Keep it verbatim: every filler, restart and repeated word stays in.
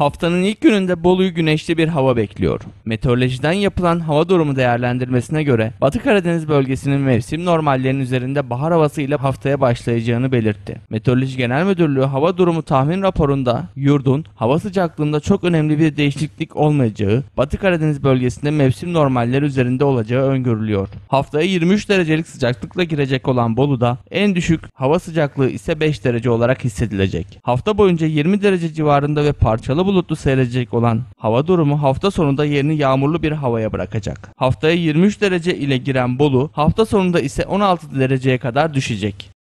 Haftanın ilk gününde Bolu'yu güneşli bir hava bekliyor. Meteorolojiden yapılan hava durumu değerlendirmesine göre Batı Karadeniz bölgesinin mevsim normallerinin üzerinde bahar havasıyla haftaya başlayacağını belirtti. Meteoroloji Genel Müdürlüğü hava durumu tahmin raporunda yurdun hava sıcaklığında çok önemli bir değişiklik olmayacağı, Batı Karadeniz bölgesinde mevsim normalleri üzerinde olacağı öngörülüyor. Haftaya yirmi üç derecelik sıcaklıkla girecek olan Bolu'da en düşük hava sıcaklığı ise beş derece olarak hissedilecek. Hafta boyunca yirmi derece civarında ve parçalı bulutlu seyredecek olan hava durumu hafta sonunda yerini yağmurlu bir havaya bırakacak. Haftaya yirmi üç derece ile giren Bolu, hafta sonunda ise on altı dereceye kadar düşecek.